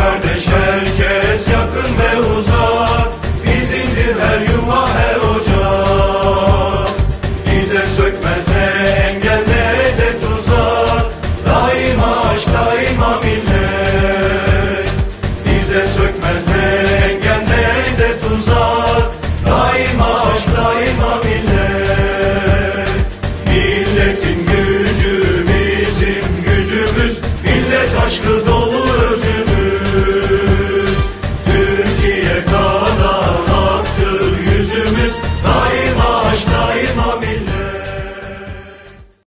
kardeş herkes yakın ve uzak, bizimdir her yuva her ocak. Bize sökmez ne engel ne de tuzak, daima aşk daima millet. Bize sökmez ne engel ne de tuzak, daima aşk daima millet. Milletin gücü bizim gücümüz, millet aşkı dolu